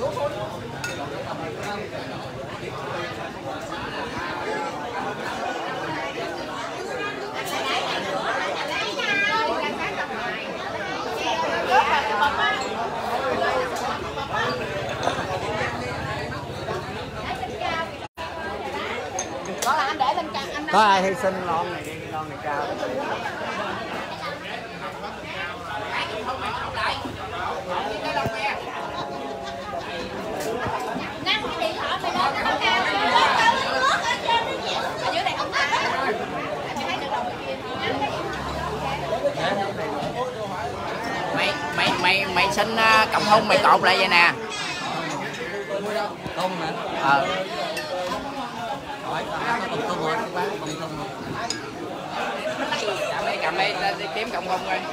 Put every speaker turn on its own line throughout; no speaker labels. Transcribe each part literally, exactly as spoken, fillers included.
Có ai hy sinh lon này đi, lon này cao.
Năm cái điện thoại mày lên nó cao nước ở trên nó dẹp. Ở dưới này không có. Thấy được đầu kia.
Mày mày mày mày xin uh, cộng hôn mày cột lại vậy nè.
Không hả?
Ờ.
Hỏi tao tùng tùng rồi, bán tùng tùng rồi.
Cầm đây, cầm đây, đi kiếm cộng hôn coi.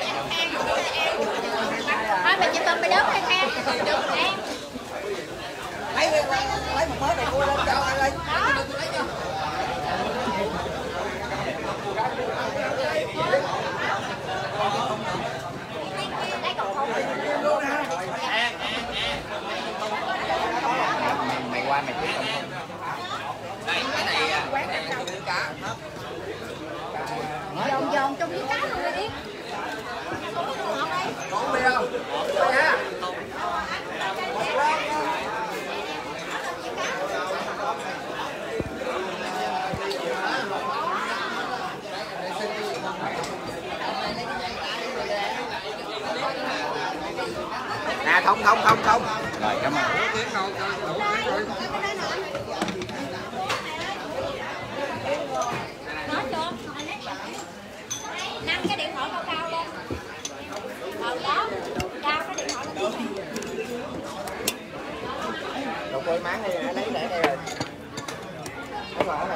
Thôi mày chỉ tôm mày đớp hay theo. Được em.
Lấy lấy một mớ này cua lên cho ai lên.
Mày qua mày kiếm cộng hôn. Đây cái này cái này chung với cá.
Giòn giòn chung với cá luôn đi.
Có bia không? Có nha. Nè không không không không. Rồi cảm ơn.
Nói chưa? Năm cái điện thoại cao cao lên. Ờ đó. Cao cái điện thoại lên.
Đục ơi máng đây nè, lấy để đây rồi. Đúng rồi.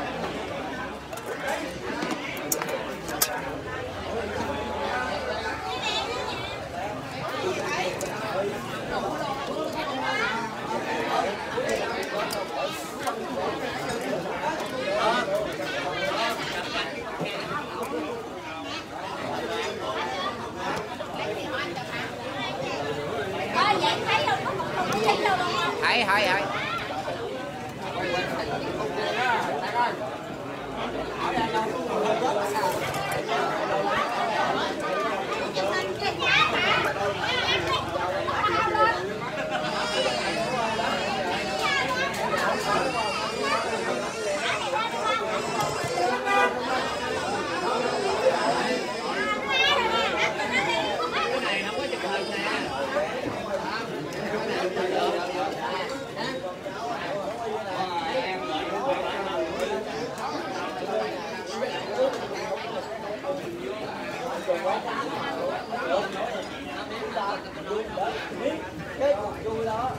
Thấy thấy thấy.
Cái cuộc vui đó.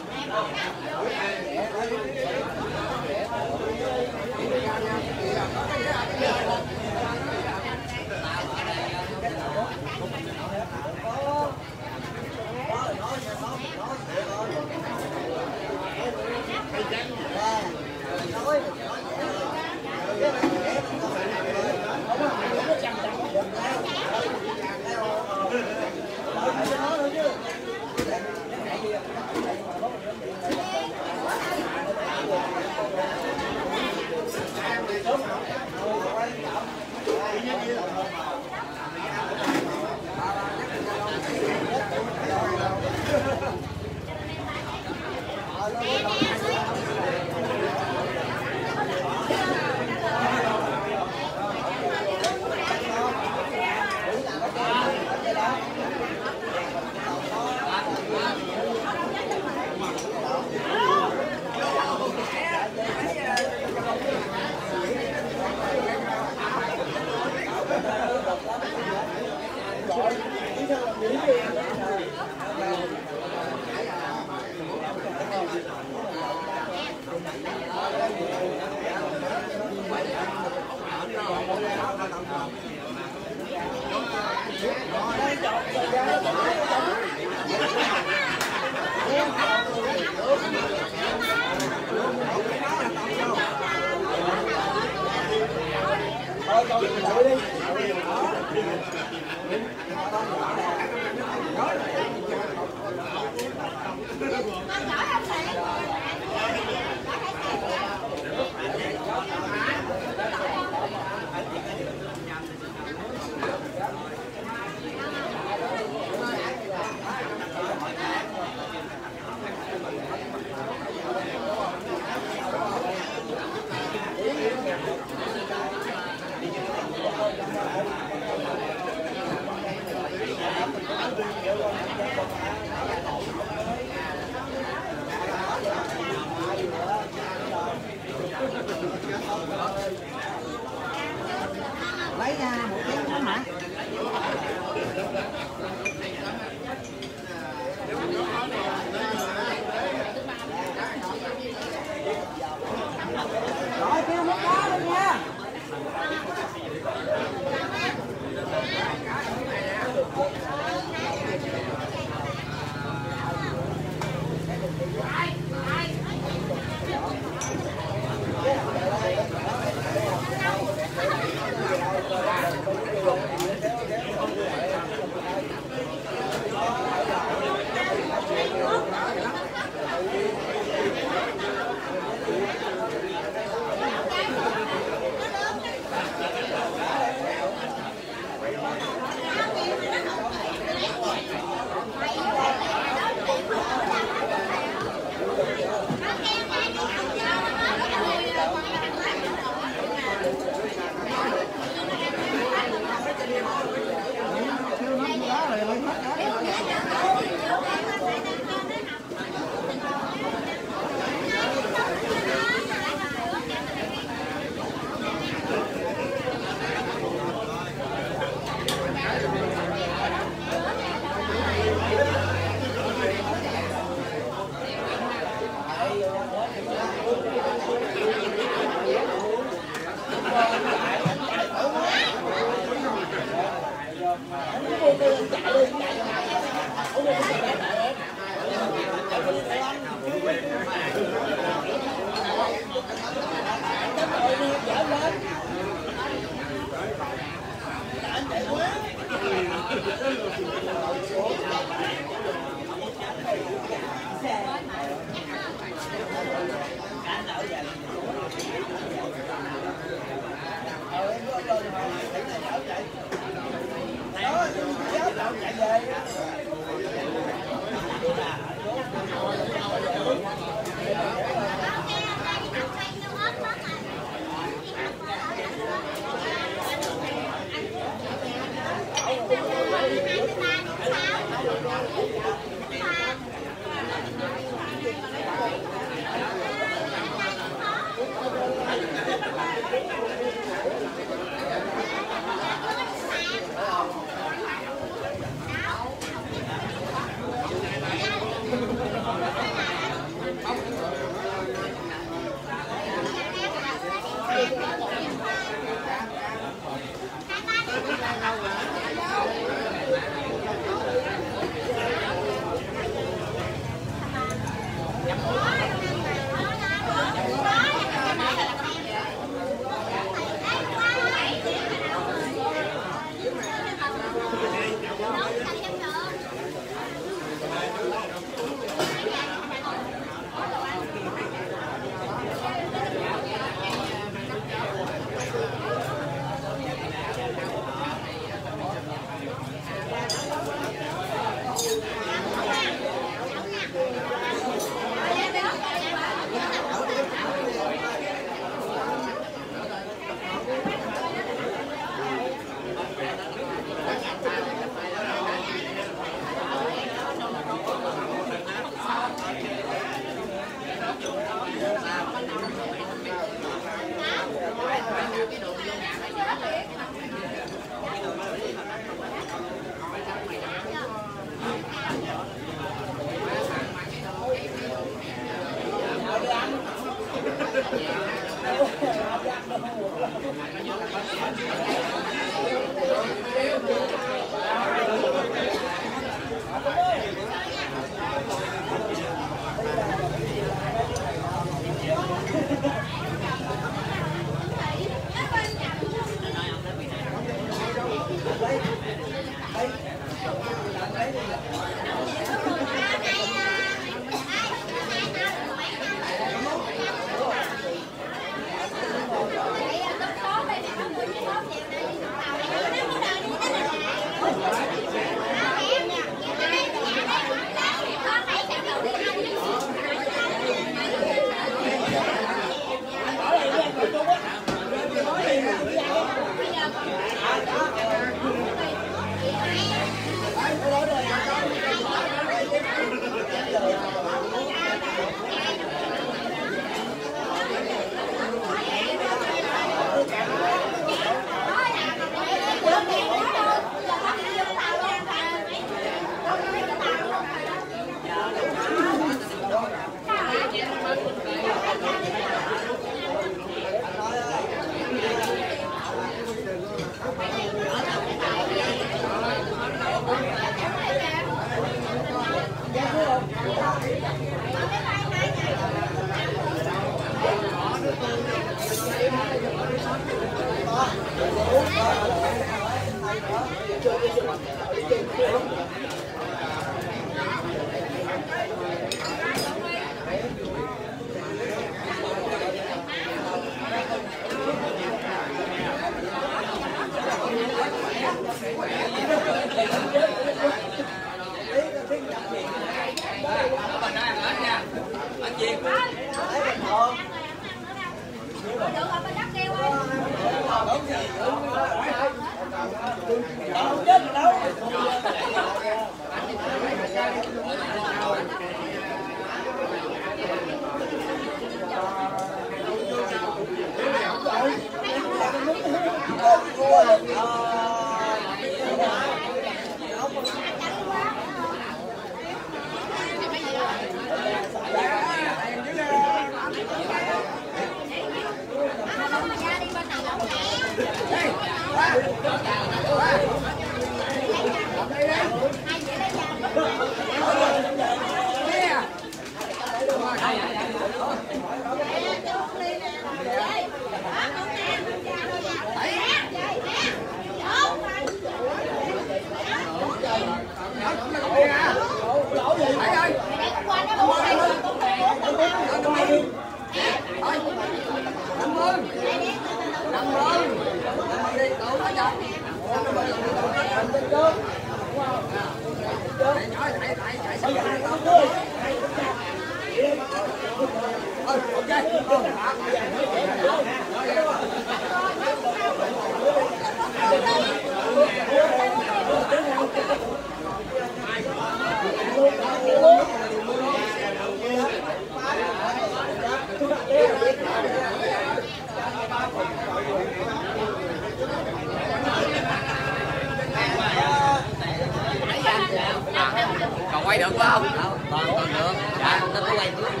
Còn quay được không? Còn còn được. Dạ, nó có quay trước.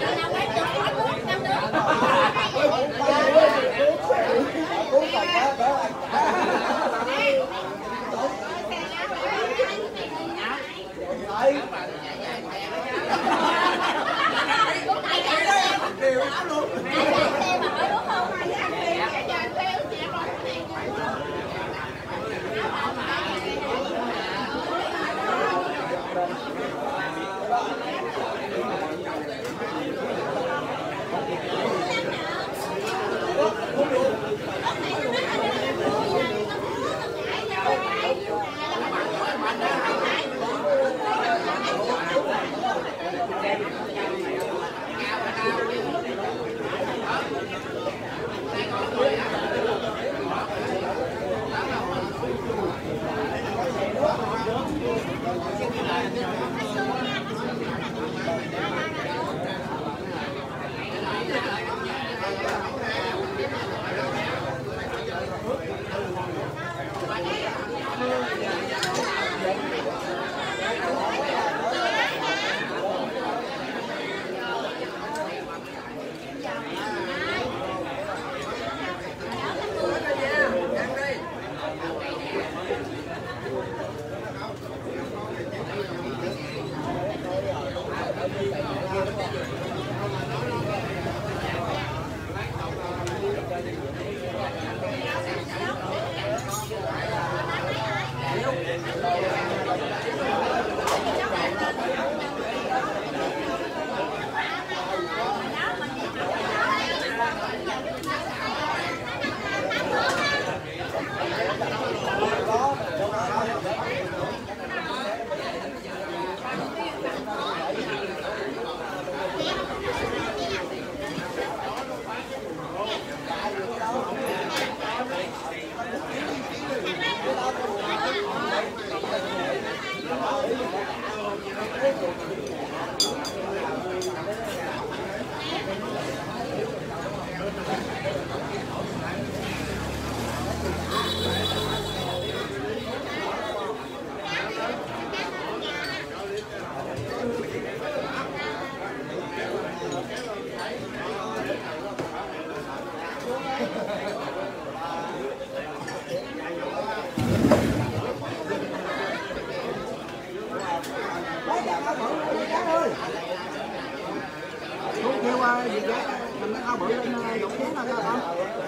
gì vậy? Mình nó bự lên đụng chén thôi không?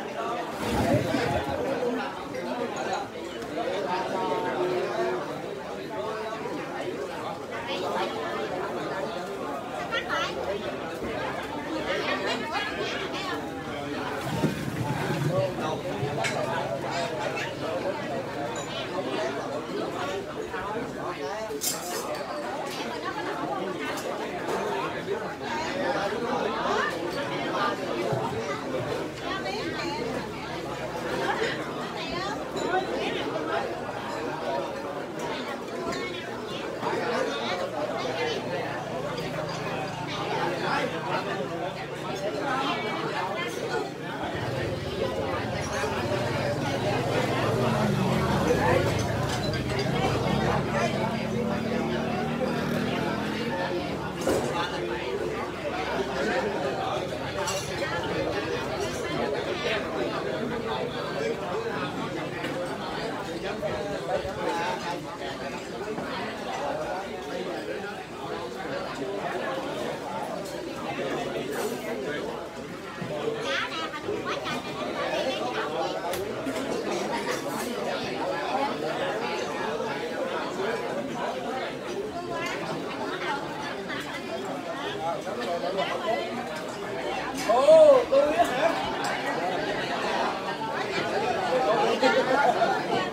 Ồ, tôi á hả?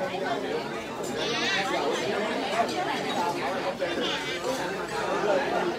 Dạ.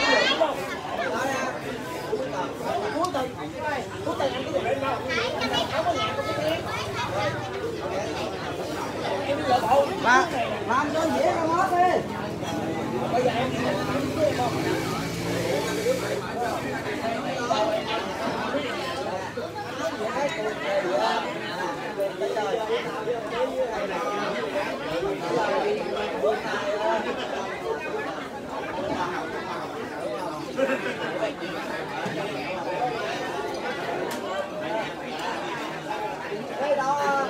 Mà làm cho dễ ra hết đi. Bây giờ em đây đó.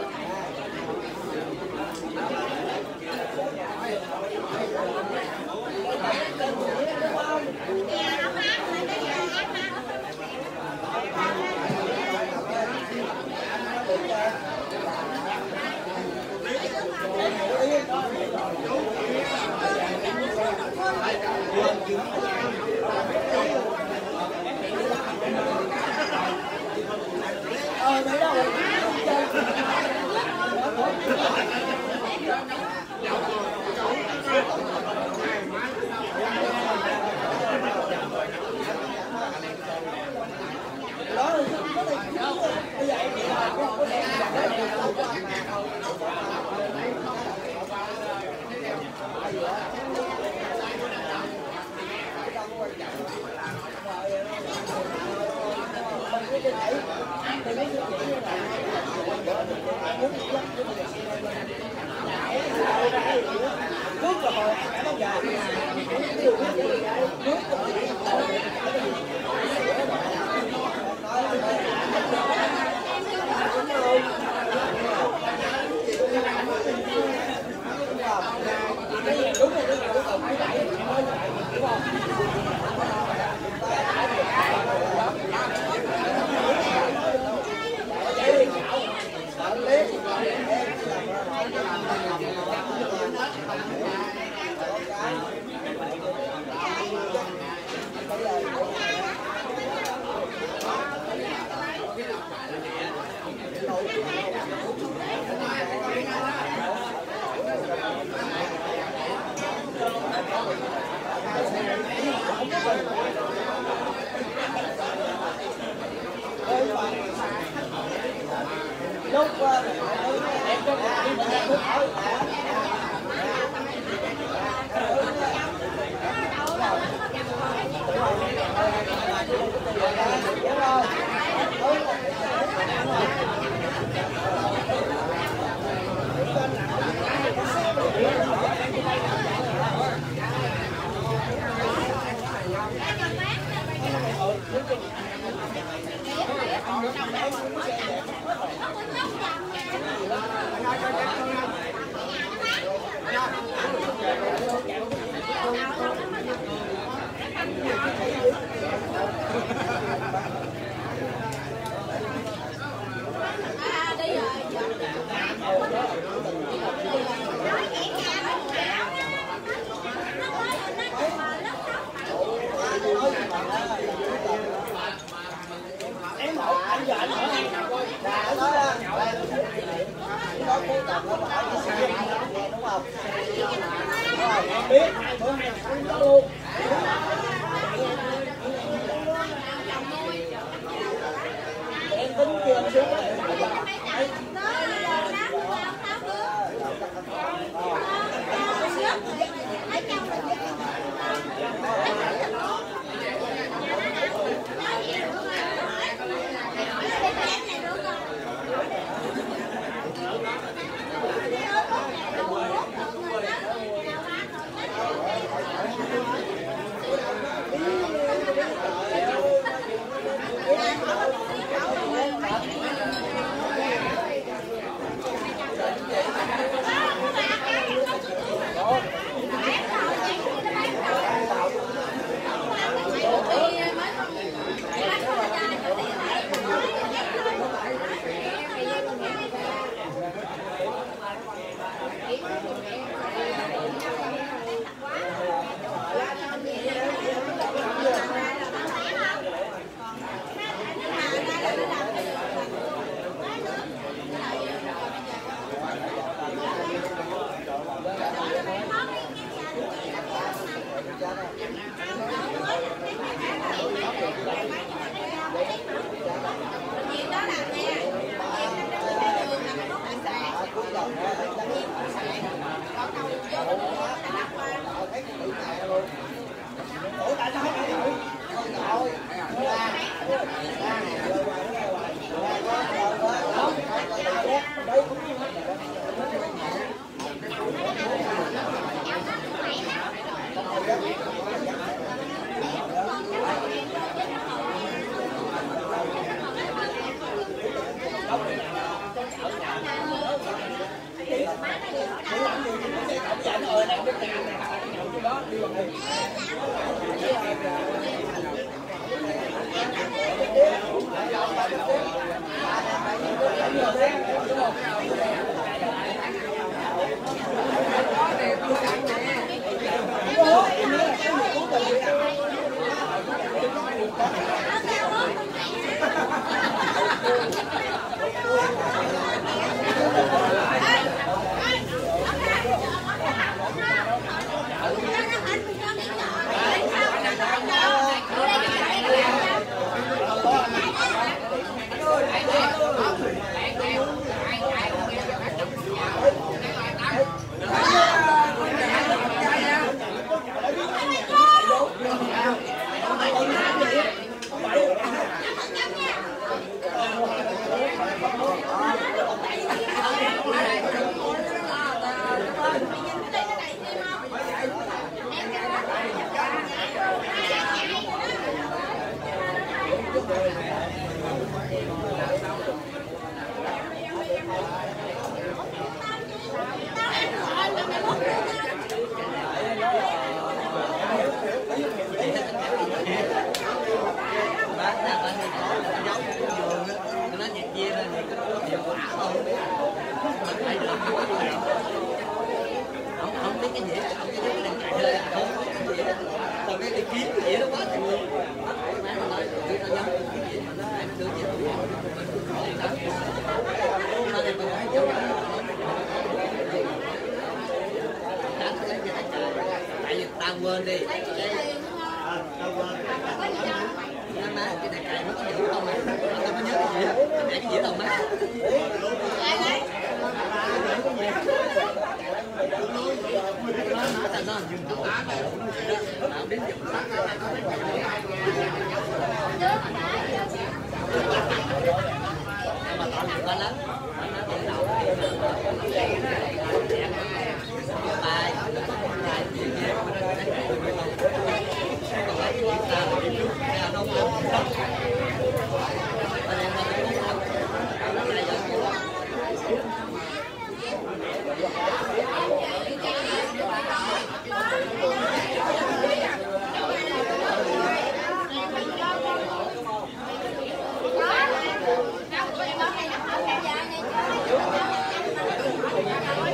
Ờ, đấy đâu rồi. Đó là có thể bây giờ em nghĩ là có thể nước là hồi nó dài đúng rồi, đúng rồi, phải đẩy đúng không? Lúc em có em hậu anh giờ anh hỏi anh đã nói đó có cô tập nó bảo đúng không? Rồi em biết bữa nay không có luôn. Em tính kia em xuống lại
Không biết cái gì, không biết cái đang chạy lên, không biết cái gì đó. Còn cái đi kiếm cái gì đó quá thì người má nó nói tôi nó giống cái gì mà nó ai đưa gì đó. Nó này tôi nói giống đánh lấy cái này tại vì tao quên đi. Nó má cái này cài nó có nhớ không mày? Tao có nhớ cái gì á? Để cái gì đâu má? Nó nó dừng tao tao đến dừng mà tao dừng lên lắm nó tự đầu bài bài gì gì còn lấy cái ta là đi trước ra đâu không anh em
Hãy subscribe cho kênh Ghiền Mì Gõ để không bỏ lỡ những video hấp dẫn.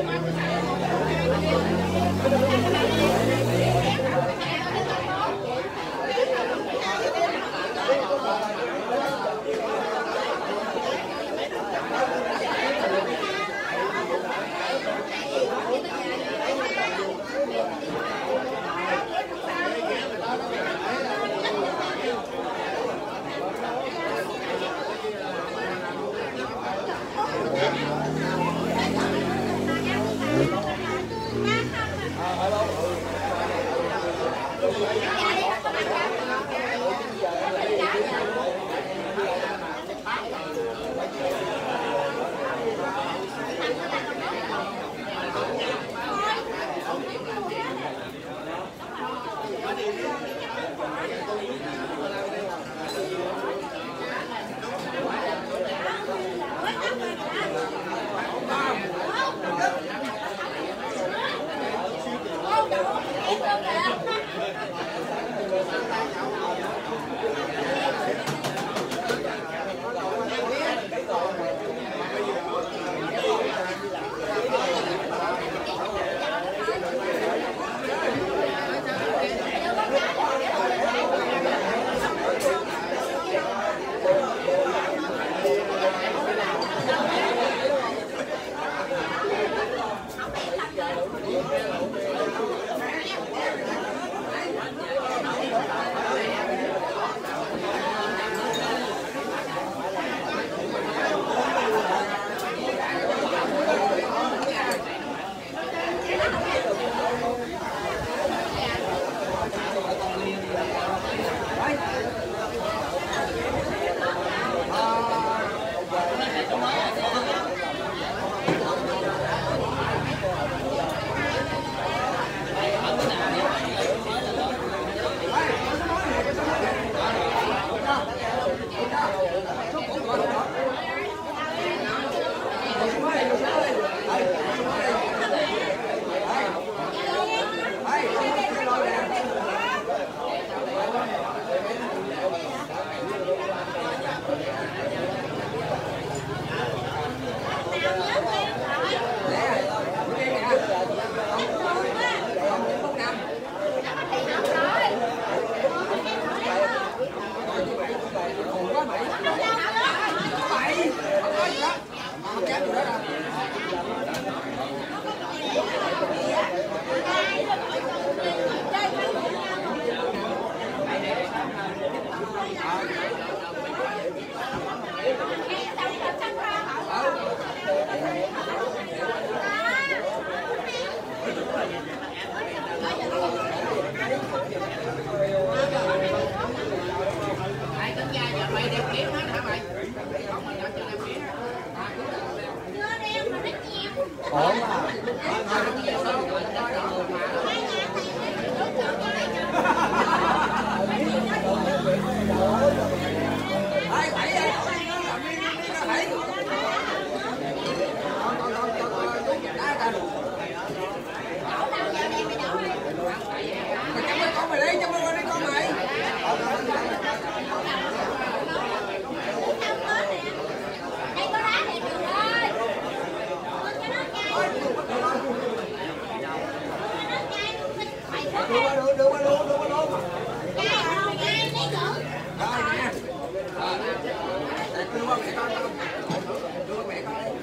đưa qua mẹ con không? Đưa qua mẹ con đi.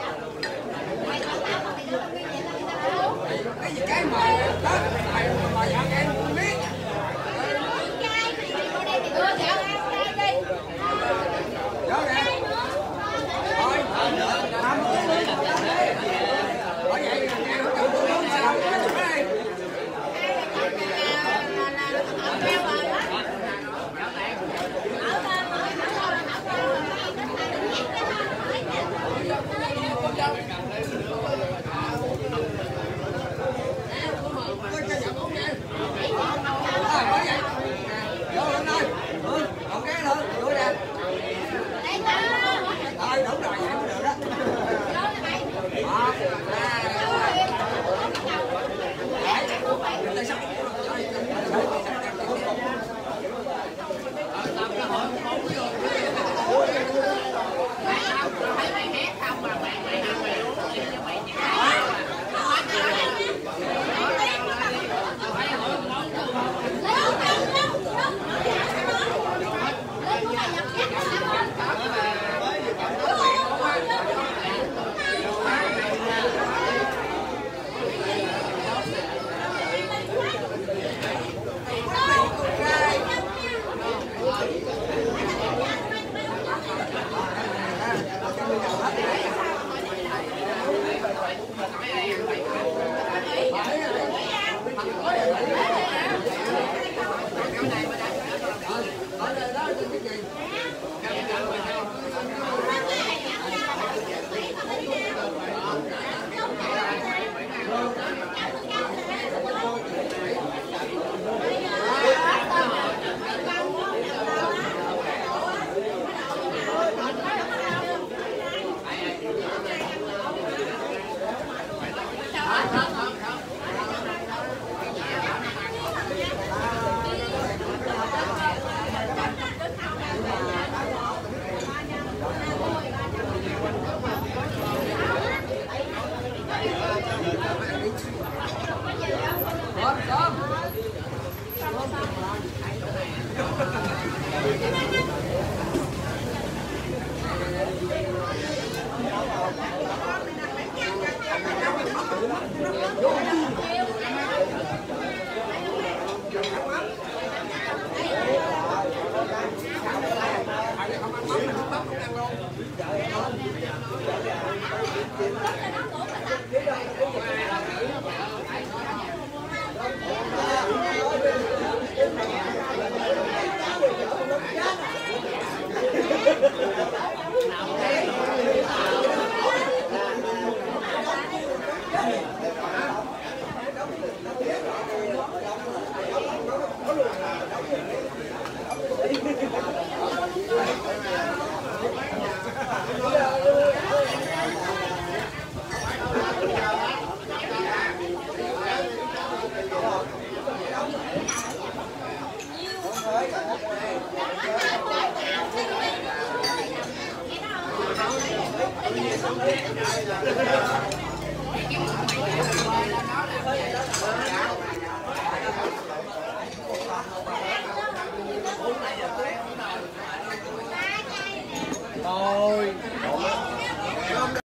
Cái gì cái mà đó, mày mà dạo em không biết. Đó nè. Thôi, năm mươi đi. Ở vậy mẹ không chồng tôi không sao, cái gì đây?
Hãy subscribe cho kênh Ghiền Mì Gõ để không bỏ lỡ những video hấp dẫn.